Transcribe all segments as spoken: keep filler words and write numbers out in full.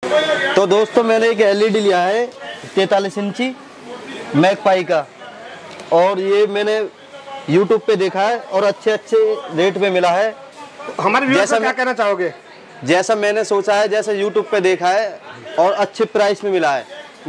तो दोस्तों मैंने एक एलईडी लिया है तैंतालीस इंची मैगपाई का, और ये मैंने यूट्यूब पे देखा है और अच्छे अच्छे रेट पे मिला है। हमारे व्यूअर्स को क्या कहना चाहोगे? जैसा मैंने सोचा है, जैसा यूट्यूब पे देखा है और अच्छे प्राइस में मिला है।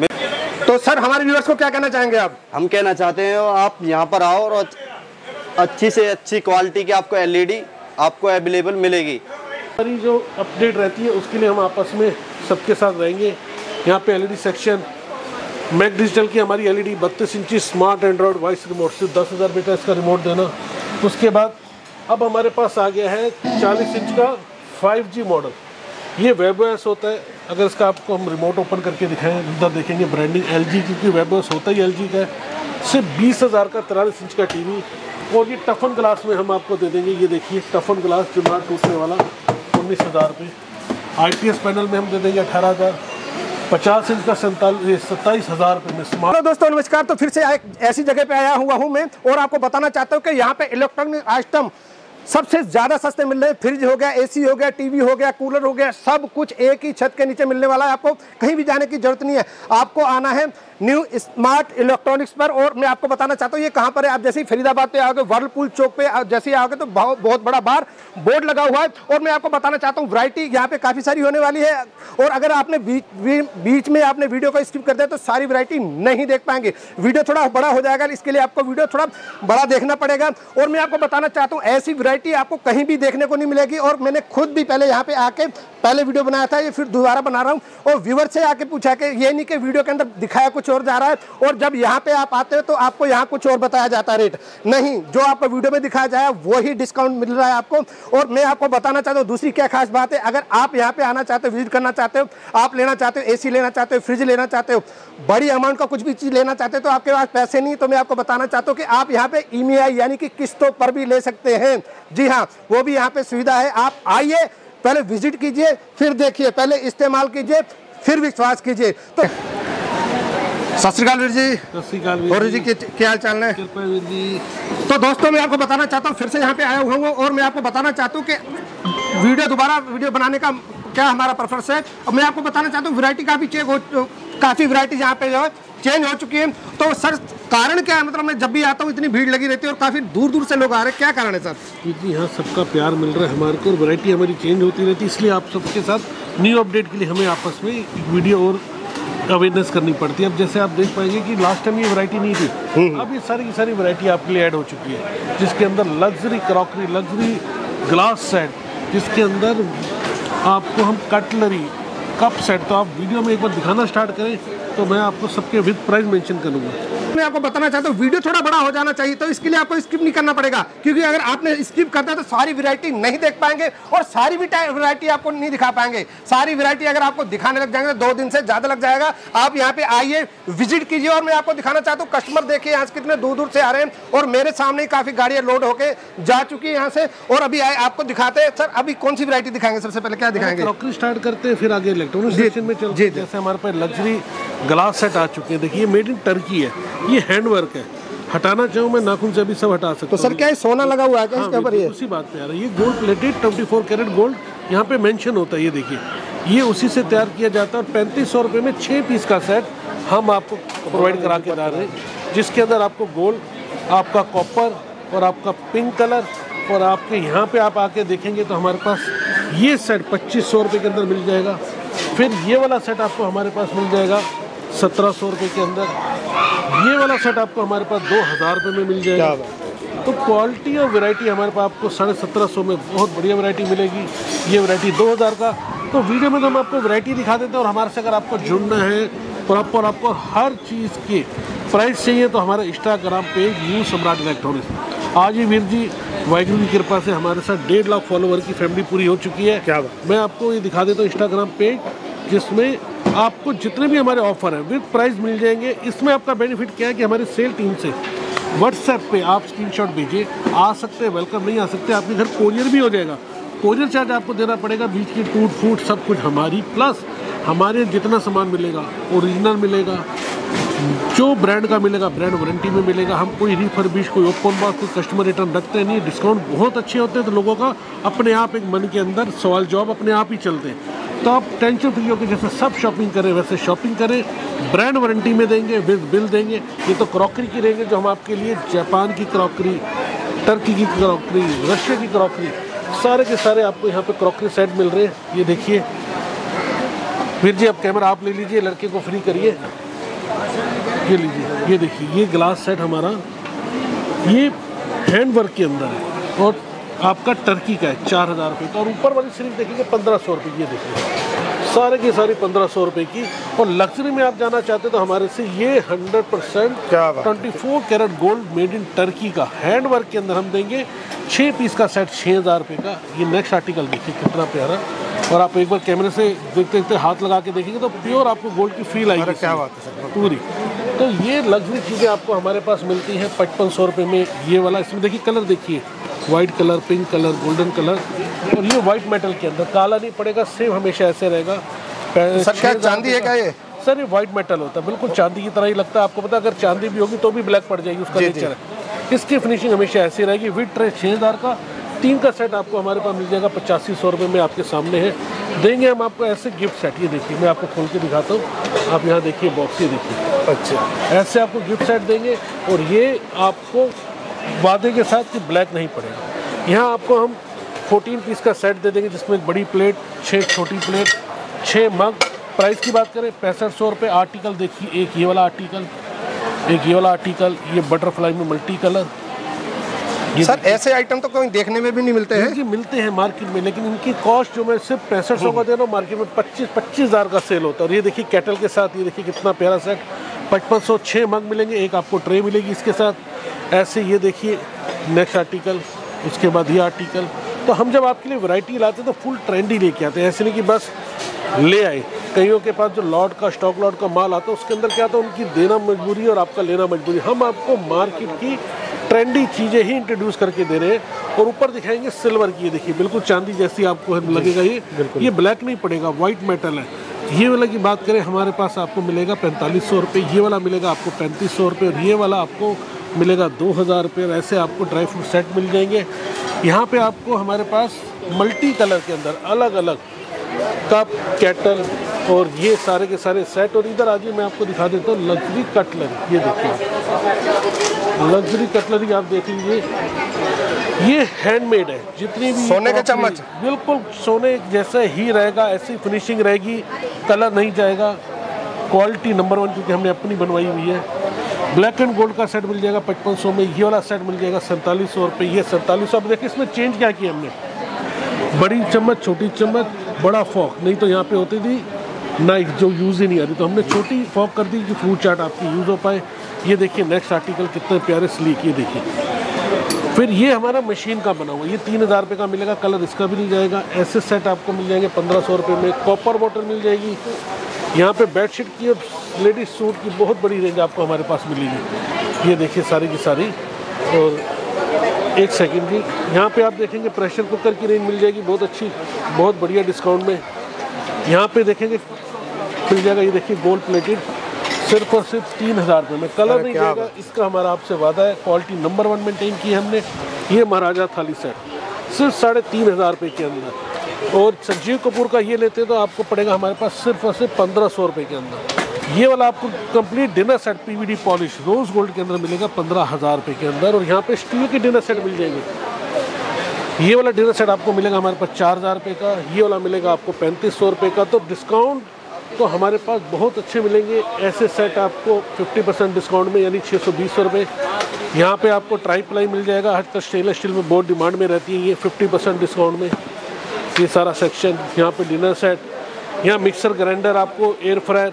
तो सर हमारे व्यूअर्स को क्या कहना चाहेंगे आप? हम कहना चाहते हैं आप यहाँ पर आओ और अच्छी से अच्छी क्वालिटी की आपको एलईडी आपको अवेलेबल मिलेगी। हमारी जो अपडेट रहती है उसके लिए हम आपस में सबके साथ रहेंगे। यहाँ पे एलईडी सेक्शन मैक डिजिटल की हमारी एलईडी बत्तीस इंची स्मार्ट एंड्रॉयड वॉइस रिमोट, सिर्फ दस हज़ार बेटा इसका रिमोट देना। उसके बाद अब हमारे पास आ गया है चालीस इंच का फाइव जी मॉडल। ये वेबओएस होता है। अगर इसका आपको हम रिमोट ओपन करके दिखाएं, इधर देखेंगे ब्रांडिंग एलजी, क्योंकि वेबओएस होता ही एलजी का है। सिर्फ बीस हज़ार का तिरालीस इंच का टीवी, और ये टफन ग्लास में हम आपको दे देंगे। ये देखिए टफन ग्लास जो ना टूटने वाला, उन्नीस हज़ार पे। आई पी एस पैनल में हम दे देंगे अठारह हज़ार। पचास इंच का सैंतालीस सत्ताईस हज़ार रुपये में स्मार्ट। तो दोस्तों नमस्कार। तो फिर से एक ऐसी जगह पे आया हुआ हूँ मैं, और आपको बताना चाहता हूँ कि यहाँ पे इलेक्ट्रॉनिक आइटम सबसे ज़्यादा सस्ते मिल रहे हैं। फ्रिज हो गया, एसी हो गया, टीवी हो गया, कूलर हो गया, सब कुछ एक ही छत के नीचे मिलने वाला है। आपको कहीं भी जाने की जरूरत नहीं है। आपको आना है न्यू स्मार्ट इलेक्ट्रॉनिक्स पर, और मैं आपको बताना चाहता हूँ ये कहाँ पर है। आप जैसे ही फरीदाबाद पे आओगे, वर्लपूल चौक पे जैसे ही आओगे तो बहुत बड़ा बार बोर्ड लगा हुआ है। और मैं आपको बताना चाहता हूँ वैरायटी यहाँ पे काफ़ी सारी होने वाली है, और अगर आपने बीच बीच में आपने वीडियो को स्किप कर दिया तो सारी वैरायटी नहीं देख पाएंगे। वीडियो थोड़ा बड़ा हो जाएगा, इसके लिए आपको वीडियो थोड़ा बड़ा देखना पड़ेगा। और मैं आपको बताना चाहता हूँ ऐसी वैरायटी आपको कहीं भी देखने को नहीं मिलेगी। और मैंने खुद भी पहले यहाँ पे आके पहले वीडियो बनाया था, ये फिर दोबारा बना रहा हूँ, और व्यूअर से आके पूछा कि ये नहीं कि वीडियो के अंदर दिखाया कुछ और जा रहा है, और जब यहाँ पे आप आते हो तो आपको यहाँ कुछ और बताया जाता है रेट। नहीं, जो आपको वीडियो में दिखाया जाए वही डिस्काउंट मिल रहा है आपको। और मैं आपको बताना चाहता हूँ दूसरी क्या खास बात है। अगर आप यहाँ पे आना चाहते हो, विजिट करना चाहते हो, आप लेना चाहते हो, एसी लेना चाहते हो, फ्रिज लेना चाहते हो, बड़ी अमाउंट का कुछ भी चीज़ लेना चाहते हो, तो आपके पास पैसे नहीं, तो मैं आपको बताना चाहता हूँ कि आप यहाँ पे ई एम आई यानी कि किस्तों पर भी ले सकते हैं। जी हाँ, वो भी यहाँ पे सुविधा है। आप आइए, पहले विजिट कीजिए, फिर देखिए, पहले इस्तेमाल कीजिए, फिर विश्वास कीजिए। तो सत श्री अकाल वीर जी। सत श्री अकाल और जी के क्या हाल चाल है? कृपया वीर जी। तो दोस्तों मैं आपको बताना चाहता हूँ, फिर से यहाँ पे आया हुआ हूँ, और मैं आपको बताना चाहता हूँ कि वीडियो दोबारा वीडियो बनाने का क्या हमारा प्रेफरेंस है। और मैं आपको बताना चाहता हूँ वैरायटी काफ़ी चेक हो, काफ़ी वैरायटी यहाँ पे जो है चेंज हो चुकी है। तो सर कारण क्या है? मतलब मैं जब भी आता हूँ इतनी भीड़ लगी रहती है और काफ़ी दूर दूर से लोग आ रहे हैं, क्या कारण है सर? क्योंकि यहाँ सबका प्यार मिल रहा है हमारे को, और वैरायटी हमारी चेंज होती रहती है, इसलिए आप सबके साथ न्यू अपडेट के लिए हमें आपस में एक वीडियो और अवेयरनेस करनी पड़ती है। अब जैसे आप देख पाएंगे कि लास्ट टाइम ये वैरायटी नहीं थी, अब ये सारी की सारी वैरायटी आपके लिए ऐड हो चुकी है, जिसके अंदर luxury crockery, luxury glass set, जिसके अंदर आपको हम कटलरी, कप सेट, तो आप वीडियो में एक बार दिखाना स्टार्ट करें तो मैं आपको सबके विद प्राइस मेंशन करूँगा। मैं आपको बताना चाहता हूँ वीडियो थोड़ा बड़ा हो जाना चाहिए, तो इसके लिए आपको स्किप नहीं करना पड़ेगा, क्योंकि अगर आपने स्किप करता है तो सारी वैरायटी नहीं देख पाएंगे, और सारी भी वैरायटी आपको नहीं दिखा पाएंगे। सारी वैरायटी अगर आपको दिखाने लग जाएंगे तो दो दिन से ज़्यादा लग जाएगा। आप यहाँ पे आइए, विजिट कीजिए, और मैं आपको दिखाना चाहता हूँ कस्टमर देखिए यहाँ से कितने दूर दूर से आ रहे हैं, और मेरे सामने ही काफ़ी गाड़ियाँ लोड होकर जा चुकी है यहाँ से, और अभी आए आपको दिखाते हैं। सर अभी कौन सी वैरायटी दिखाएंगे? सबसे पहले क्या दिखाएंगे? क्रॉकरी स्टार्ट करते हैं, फिर आगे इलेक्ट्रॉनिक सेक्शन में चलते हैं। जैसे हमारे पास लग्जरी ग्लास सेट आ चुके हैं, देखिए मेड इन टर्की है, ये हैंडवर्क है, हटाना चाहूँ मैं नाखून से अभी सब हटा सकता हूँ। तो सर क्या सोना लगा हुआ है क्या इसके ऊपर? ये उसी बात पे आ रहा है, ये गोल्ड प्लेटेड चौबीस कैरेट गोल्ड यहाँ पे मेंशन होता है। ये देखिए, ये उसी से तैयार किया जाता है, और पैंतीस सौ रुपये में छः पीस का सेट हम आपको प्रोवाइड करा के ला रहे हैं, जिसके अंदर आपको गोल्ड, आपका कॉपर और आपका पिंक कलर, और आपके यहाँ पे आप आके देखेंगे तो हमारे पास ये सेट पच्चीस सौ रुपये के अंदर मिल जाएगा। फिर ये वाला सेट आपको हमारे पास मिल जाएगा सत्रह सौ रुपये के अंदर। ये वाला सेट आपको हमारे पास दो हज़ार रुपये में मिल जाएगा। तो क्वालिटी और वैरायटी हमारे पास आपको साढ़े सत्रह सौ में बहुत बढ़िया वैरायटी मिलेगी। ये वैरायटी दो हज़ार का। तो वीडियो में तो हम आपको वैरायटी दिखा देते हैं, और हमारे से अगर आपको जुड़ना है, प्रॉपर आपको हर चीज़ की प्राइस चाहिए, तो हमारे Instagram page New Samrat Electronics. आज ही वीर जी वाहिगुरू की कृपा से हमारे साथ डेढ़ लाख फॉलोवर की फैमिली पूरी हो चुकी है। क्या बात? मैं आपको ये दिखा देता हूँ इंस्टाग्राम पेज, जिसमें आपको जितने भी हमारे ऑफर हैं विद प्राइस मिल जाएंगे। इसमें आपका बेनिफिट क्या है कि हमारी सेल टीम से व्हाट्सएप पे आप स्क्रीनशॉट भेजिए, आ सकते हैं, वेलकम, नहीं आ सकते आपके घर कोरियर भी हो जाएगा। कोरियर चार्ज आपको देना पड़ेगा, बीच की टूट फूट सब कुछ हमारी, प्लस हमारे जितना सामान मिलेगा ओरिजिनल मिलेगा, जो ब्रांड का मिलेगा ब्रांड वारंटी में मिलेगा। हम कोई रिफर्बिश, कोई ओपन बॉक्स, कोई कस्टमर रिटर्न रखते नहीं। डिस्काउंट बहुत अच्छे होते हैं, तो लोगों का अपने आप एक मन के अंदर सवाल जवाब अपने आप ही चलते हैं। तो आप टेंशन फ्री होकर जैसे सब शॉपिंग करें वैसे शॉपिंग करें। ब्रांड वारंटी में देंगे, विद बिल देंगे। ये तो क्रॉकरी की रहेंगे जो हम आपके लिए जापान की क्रॉकरी, टर्की की क्रॉकरी, रशिया की क्रॉकरी, सारे के सारे आपको यहाँ पे क्रॉकरी सेट मिल रहे हैं। ये देखिए फिर जी, अब कैमरा आप ले लीजिए, लड़के को फ्री करिए। ये लीजिए, ये देखिए, ये ग्लास सेट हमारा ये हैंड वर्क के अंदर है और आपका टर्की का है चार हज़ार रुपये का। और ऊपर वाली सिर्फ देखेंगे पंद्रह सौ रुपये की। ये देखिए सारे की सारी पंद्रह सौ रुपये की। और लग्जरी में आप जाना चाहते तो हमारे से ये hundred percent twenty four carat gold made in Turkey का हैंड वर्क के अंदर हम देंगे छः पीस का सेट छः हज़ार रुपये का। ये नेक्स्ट आर्टिकल देखिए कितना प्यारा। और आप एक बार कैमरे से देखते देखते हाथ लगा के देखेंगे तो प्योर आपको गोल्ड की फील आएगी। क्या बात है सर, पूरी। तो ये लग्जरी चीज़ें आपको हमारे पास मिलती हैं पचपन सौ रुपये में। ये वाला इसमें देखिए कलर देखिए, white colour, pink colour, golden colour. और ये वाइट मेटल के अंदर, काला नहीं पड़ेगा, सेम हमेशा ऐसे रहेगा। सर क्या चांदी है क्या ये? सर ये वाइट मेटल होता है, बिल्कुल चांदी की तरह ही लगता है। आपको पता अगर चांदी भी होगी तो भी ब्लैक पड़ जाएगी, उसका नेचर है। इसकी फिनिशिंग हमेशा ऐसी रहेगी। विद ट्रे छः हज़ार का तीन का सेट आपको हमारे पास मिल जाएगा पचासी सौ रुपये में। आपके सामने है, देंगे हम आपको ऐसे गिफ्ट सेट। ये देखिए मैं आपको खोल के दिखाता हूँ, आप यहाँ देखिए बॉक्स, ये देखिए। अच्छा, ऐसे आपको गिफ्ट सेट देंगे और ये आपको वादे के साथ कि ब्लैक नहीं पड़ेगा। यहाँ आपको हम चौदह पीस का सेट दे देंगे जिसमें बड़ी प्लेट, छः छोटी प्लेट, छः मग। प्राइस की बात करें पैंसठ सौ रुपये। आर्टिकल देखिए, एक ये वाला आर्टिकल, एक ये वाला आर्टिकल, ये बटरफ्लाई में मल्टी कलर। सर ऐसे आइटम तो कोई देखने में भी नहीं मिलते हैं। जी मिलते हैं मार्केट में, लेकिन इनकी कॉस्ट जो मैं सिर्फ पैंसठ सौ का दे रहा हूँ, मार्केट में पच्चीस पच्चीस हज़ार का सेल होता है। और ये देखिए कैटल के साथ, ये देखिए कितना प्यारा सेट, पचपन सौ छः मग मिलेंगे, एक आपको ट्रे मिलेगी इसके साथ। ऐसे ये देखिए नेक्स्ट आर्टिकल, उसके बाद ये आर्टिकल। तो हम जब आपके लिए वैरायटी लाते हैं तो फुल ट्रेंड ही लेके आते हैं, ऐसे नहीं कि बस ले आए। कईयों के पास जो लॉट का स्टॉक लॉट का माल आता है उसके अंदर क्या आता है, उनकी देना मजबूरी और आपका लेना मजबूरी। हम आपको मार्केट की ट्रेंडी चीज़ें ही इंट्रोड्यूस करके दे रहे हैं। और ऊपर दिखाएंगे सिल्वर की, ये देखिए बिल्कुल चांदी जैसी आपको लगेगा। ये ये ब्लैक नहीं पड़ेगा, वाइट मेटल है। ये वाला की बात करें हमारे पास आपको मिलेगा पैंतालीस सौ रुपये, ये वाला मिलेगा आपको पैंतीस सौ रुपये, और ये वाला आपको मिलेगा दो हज़ार रुपये। ऐसे आपको ड्राई फ्रूट सेट मिल जाएंगे। यहाँ पे आपको हमारे पास मल्टी कलर के अंदर अलग अलग कप, केटल और ये सारे के सारे सेट। और इधर आगे मैं आपको दिखा देता हूँ लग्जरी कटलरी। ये देखिए लग्जरी कटलरी आप देख लीजिए, ये हैंडमेड है। जितनी भी सोने के चम्मच बिल्कुल सोने जैसा ही रहेगा, ऐसी फिनिशिंग रहेगी, कलर नहीं जाएगा। क्वालिटी नंबर वन क्योंकि हमने अपनी बनवाई हुई है। ब्लैक एंड गोल्ड का सेट मिल जाएगा पचपन सौ में। ये वाला सेट मिल जाएगा सैंतालीस सौ रुपये, ये सैंतालीस सौ। अब देखिए इसमें चेंज क्या किया हमने, बड़ी चम्मच, छोटी चम्मच, बड़ा फॉक। नहीं तो यहाँ पे होती थी नाइफ जो यूज़ ही नहीं आती, तो हमने छोटी फॉक कर दी कि फ्रूट चाट आपकी यूज़ हो पाए। ये देखिए नेक्स्ट आर्टिकल कितने प्यारे स्लीक, ये देखिए। फिर ये हमारा मशीन का बना हुआ, ये तीन हज़ार रुपये का मिलेगा, कलर इसका भी नहीं जाएगा। ऐसे सेट आपको मिल जाएंगे पंद्रह सौ रुपये में। कॉपर बॉटल मिल जाएगी। यहाँ पे बेडशीट की और लेडीज सूट की बहुत बड़ी रेंज आपको हमारे पास मिलेगी। ये देखिए सारी की सारी। और एक सेकंड की, यहाँ पे आप देखेंगे प्रेशर कुकर की रेंज मिल जाएगी बहुत अच्छी, बहुत बढ़िया डिस्काउंट में। यहाँ पे देखेंगे मिल जाएगा, ये देखिए गोल्ड प्लेटेड, सिर्फ और सिर्फ तीन हज़ार रुपये में। कलर नहीं जाएगा, इसका हमारा आपसे वादा है। क्वालिटी नंबर वन मेंटेन की है हमने। ये महाराजा थाली सेट सिर्फ साढ़े तीन हज़ार रुपये के अंदर। और संजीव कपूर का ये लेते तो आपको पड़ेगा हमारे पास सिर्फ और सिर्फ पंद्रह सौ रुपये के अंदर। ये वाला आपको complete dinner set PVD polish rose gold के अंदर मिलेगा पंद्रह हज़ार रुपये के अंदर। और यहाँ पे स्टील के डिनर सेट मिल जाएंगे। ये वाला डिनर सेट आपको मिलेगा हमारे पास चार हज़ार रुपये का, ये वाला मिलेगा आपको पैंतीस सौ रुपये का। तो डिस्काउंट तो हमारे पास बहुत अच्छे मिलेंगे। ऐसे सेट आपको पचास परसेंट डिस्काउंट में, यानी छः सौ बीस रुपये। यहाँ पे आपको ट्राई प्लाई मिल जाएगा, हर तक स्टेनलेस स्टील में बहुत डिमांड में रहती है, ये पचास परसेंट डिस्काउंट में। ये सारा सेक्शन, यहाँ पे डिनर सेट, यहाँ मिक्सर ग्राइंडर, आपको एयर फ्रायर,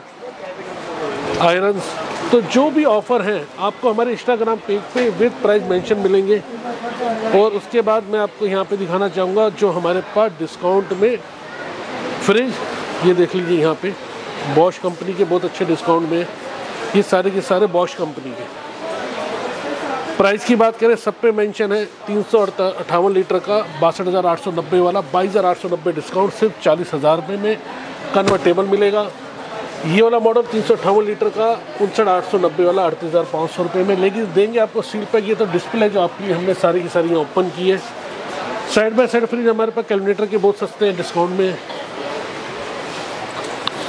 आयरन्स। तो जो भी ऑफ़र हैं आपको हमारे इंस्टाग्राम पेज पे विद प्राइस मेंशन मिलेंगे। और उसके बाद मैं आपको यहाँ पे दिखाना चाहूँगा जो हमारे पास डिस्काउंट में फ्रिज, ये देख लीजिए यहाँ पे बॉश कंपनी के बहुत अच्छे डिस्काउंट में। ये सारे के सारे बॉश कंपनी के। प्राइस की बात करें सब पे मेंशन है, तीन सौ अट्ठावन लीटर का बासठ हज़ार आठ सौ नब्बे वाला बाईस हज़ार आठ सौ नब्बे डिस्काउंट, सिर्फ चालीस हज़ार रुपये में कन्वर्टेबल मिलेगा। ये वाला मॉडल तीन सौ अट्ठावन लीटर का उनसठ आठ सौ नब्बे वाला अड़तीस हज़ार पाँच सौ रुपये में। लेकिन देंगे आपको सील पैक। ये तो डिस्प्ले जो आपकी हमने सारी की सारी ओपन की है। साइड बाय साइड फ्रिज हमारे पास कैलकुलेटर के बहुत सस्ते हैं डिस्काउंट में।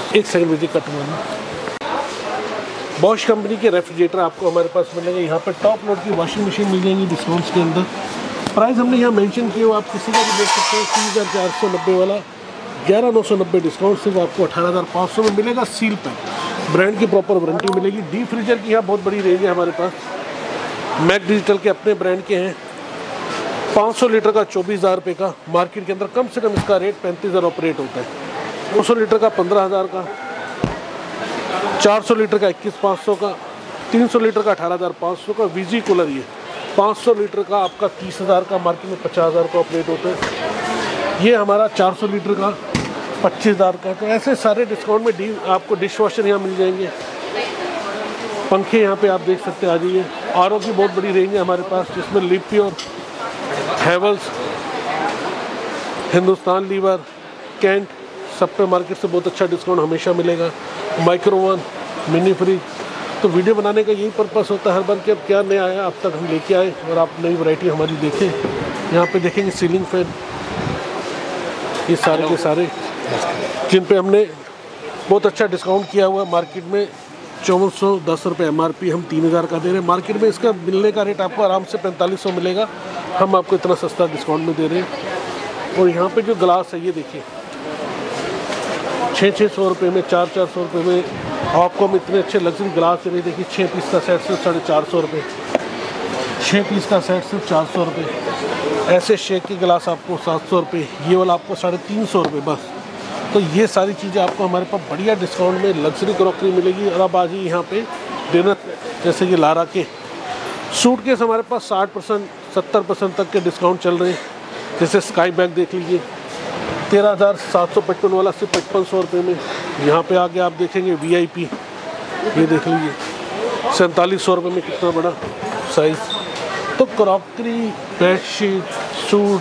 एक सेकंड मुझे कट मारना। बॉश कंपनी के रेफ्रिजरेटर आपको हमारे पास मिलेंगे। यहाँ पर टॉप लोड की वॉशिंग मशीन मिल जाएंगी डिस्काउंट्स के अंदर। प्राइस हमने यहाँ मेंशन किया, वो आप किसी का भी देख सकते हैं। तीन हज़ार चार सौ नब्बे वाला ग्यारह नौ सौ नब्बे डिस्काउंट सिर्फ आपको अठारह हज़ार पाँच सौ में मिलेगा। सील पैक ब्रांड की प्रॉपर वारंटी मिलेगी। डीप फ्रीजर की यहाँ बहुत बड़ी रेंज है हमारे पास। मैक डिजिटल के अपने ब्रांड के हैं। पाँच सौ लीटर का चौबीस हज़ार रुपये का, मार्केट के अंदर कम से कम इसका रेट पैंतीस हज़ार ऑपरेट होता है। दो सौ लीटर का पंद्रह हज़ार का, चार सौ लीटर का इक्कीस पाँच सौ का, तीन सौ लीटर का अठारह हज़ार पाँच सौ का। वीजी कूलर ये पाँच सौ लीटर का आपका तीस हज़ार का, मार्केट में पचास हज़ार का ऑपरेट होता है। ये हमारा चार सौ लीटर का पच्चीस हज़ार का। तो ऐसे सारे डिस्काउंट में डी आपको डिश वॉशर यहाँ मिल जाएंगे। पंखे यहाँ पे आप देख सकते हैं, आ जाइए। आर ओ की बहुत बड़ी रेंज है हमारे पास, जिसमें लिपी और हैवल्स, हिंदुस्तान लीवर, कैंट, सब पे मार्केट से बहुत अच्छा डिस्काउंट हमेशा मिलेगा। Microwave, mini fridge. तो वीडियो बनाने का यही पर्पस होता है हर बार कि अब क्या नया आया, अब तक हम लेके आए और आप नई वैरायटी हमारी देखें। यहाँ पे देखेंगे सीलिंग फैन, ये सारे के सारे जिन पे हमने बहुत अच्छा डिस्काउंट किया हुआ है। मार्केट में चौवन सौ दस रुपये एम आर पी हम तीन हज़ार का दे रहे हैं। मार्केट में इसका मिलने का रेट आपको आराम से पैंतालीस सौ मिलेगा, हम आपको इतना सस्ता डिस्काउंट में दे रहे हैं। और यहाँ पे जो ग्लास है ये देखिए, छः छः सौ रुपये में, चार चार सौ रुपये में आपको हम इतने अच्छे लग्जरी ग्लास दे रहे हैं। देखिए छः पीस का सेट सिर्फ साढ़े चार सौ रुपये, छः पीस का सेट सिर्फ चार सौ रुपये। ऐसे शेक के गिलास आपको सात सौ रुपये, ये वाला आपको साढ़े तीन सौ रुपये बस। तो ये सारी चीज़ें आपको हमारे पास बढ़िया डिस्काउंट में लग्जरी क्रॉकरी मिलेगी। और अब आ जाइए यहाँ पे डिनर, जैसे कि लारा के सूट केस हमारे पास साठ परसेंट सत्तर परसेंट तक के डिस्काउंट चल रहे हैं। जैसे स्काई बैग देख लीजिए, तेरह हज़ार सात सौ पचपन वाला सिर्फ पचपन सौ रुपये में। यहाँ पे आगे आप देखेंगे वी आई पी, ये देख लीजिए सैंतालीस सौ रुपये में, कितना बड़ा साइज़। तो crockery, bedsheet, suit,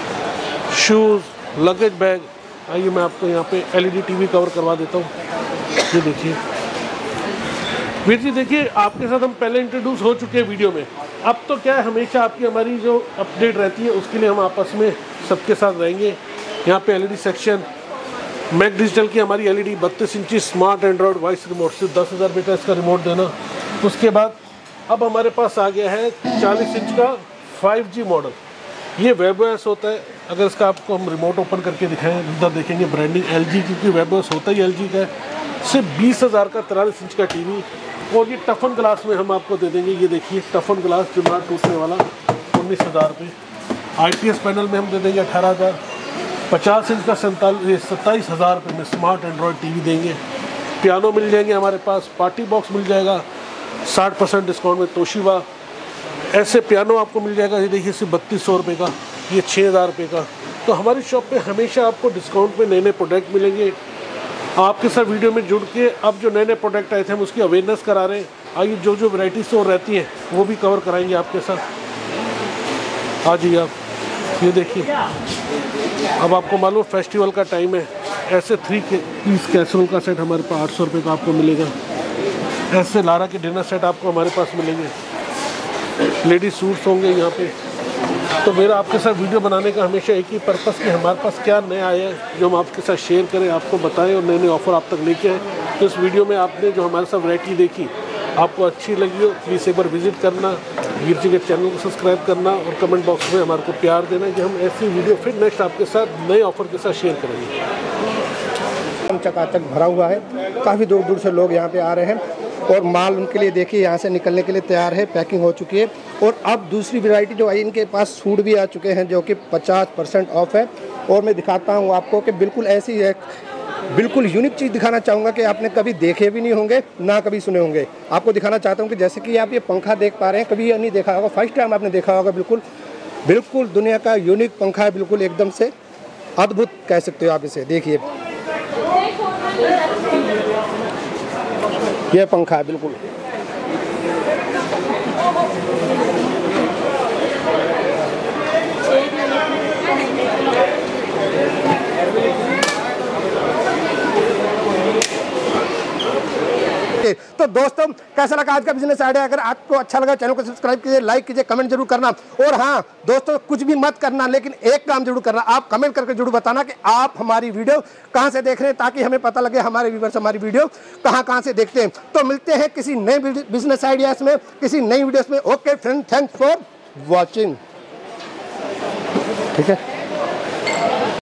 shoes, luggage bag. आइए मैं आपको यहाँ पे L E D T V cover करवा देता हूँ। ये देखिए वीर जी, देखिए आपके साथ हम पहले इंट्रोड्यूस हो चुके हैं वीडियो में। अब तो क्या है, हमेशा आपकी हमारी जो अपडेट रहती है उसके लिए हम आपस में सबके साथ रहेंगे। यहाँ पे L E D section, Mac digital की हमारी एल ई डी बत्तीस इंची स्मार्ट एंड्रॉयड वॉइस रिमोट, सिर्फ दस हज़ार बेटा इसका रिमोट देना। उसके बाद अब हमारे पास आ गया है चालीस इंच का फाइव जी मॉडल। ये वेबओएस होता है। अगर इसका आपको हम रिमोट ओपन करके दिखाएं, इधर देखेंगे ब्रांडिंग एल जी, क्योंकि वेबओएस होता ही एल जी का है। सिर्फ बीस हज़ार का तिरालीस इंच का टीवी, और ये टफन ग्लास में हम आपको दे देंगे। ये देखिए टफन ग्लास जो ना टूटने वाला, उन्नीस हज़ार रुपये। आई पी एस पैनल में हम दे देंगे अठारह हज़ार। पचास इंच का सैंतालीस सत्ताईस हज़ार रुपये में स्मार्ट एंड्रॉयड टीवी देंगे। पियानो मिल जाएंगे हमारे पास, पार्टी बॉक्स मिल जाएगा साठ परसेंट डिस्काउंट में। तोशिबा ऐसे पियानो आपको मिल जाएगा, ये देखिए सिर्फ बत्तीस सौ रुपये का, ये छः हज़ार रुपये का। तो हमारी शॉप पे हमेशा आपको डिस्काउंट में नए नए प्रोडक्ट मिलेंगे। आपके साथ वीडियो में जुड़ के अब जो नए नए प्रोडक्ट आए थे हम उसकी अवेयरनेस करा रहे हैं। आइए जो जो वैरायटी स्टोर रहती हैं वो भी कवर कराएंगे आपके साथ। आ जाइए आप, ये देखिए अब आपको मालूम फेस्टिवल का टाइम है। ऐसे थ्री पीस कैसरोल का सेट हमारे पास आठ सौ रुपये का आपको मिलेगा। ऐसे लारा के डिनर सेट आपको हमारे पास मिलेंगे। लेडीज सूट्स होंगे यहाँ पे। तो मेरा आपके साथ वीडियो बनाने का हमेशा एक ही पर्पस कि हमारे पास क्या नया आया है जो हम आपके साथ शेयर करें, आपको बताएं और नए नए ऑफ़र आप तक लेके आएँ। तो इस वीडियो में आपने जो हमारे साथ वैरायटी देखी आपको अच्छी लगी हो, प्लीज़ एक बार विजिट करना, वीर जी के चैनल को सब्सक्राइब करना और कमेंट बॉक्स में हमारे को प्यार देना कि हम ऐसी वीडियो फिर नेक्स्ट आपके साथ नए ऑफ़र के साथ शेयर करेंगे। चकाचक भरा हुआ है, काफ़ी दूर दूर से लोग यहाँ पे आ रहे हैं और माल उनके लिए देखिए यहाँ से निकलने के लिए तैयार है, पैकिंग हो चुकी है। और अब दूसरी वैरायटी जो आई, इनके पास सूट भी आ चुके हैं जो कि पचास परसेंट ऑफ है। और मैं दिखाता हूँ आपको कि बिल्कुल ऐसी है, बिल्कुल यूनिक चीज़ दिखाना चाहूँगा कि आपने कभी देखे भी नहीं होंगे ना कभी सुने होंगे। आपको दिखाना चाहता हूँ कि जैसे कि आप ये पंखा देख पा रहे हैं, कभी ये नहीं देखा होगा, फर्स्ट टाइम आपने देखा होगा। बिल्कुल बिल्कुल दुनिया का यूनिक पंखा है, बिल्कुल एकदम से अद्भुत कह सकते हो आप इसे। देखिए यह पंखा है बिल्कुल तो दोस्तों कैसा लगा आज का बिजनेस आइडिया? अगर आपको अच्छा लगा चैनल को सब्सक्राइब कीजिए, लाइक कीजिए, कमेंट जरूर करना। और हाँ दोस्तों, कुछ भी मत करना, लेकिन एक काम जरूर करना, आप कमेंट करके जरूर बताना कि आप हमारी वीडियो कहाँ से देख रहे हैं, ताकि हमें पता लगे हमारे व्यूअर्स हमारी वीडियो कहाँ कहाँ से देखते हैं। तो मिलते हैं किसी नए बिजनेस आइडियाज में, किसी नई वीडियोस में। Okay friend, thanks for watching. ठीक है।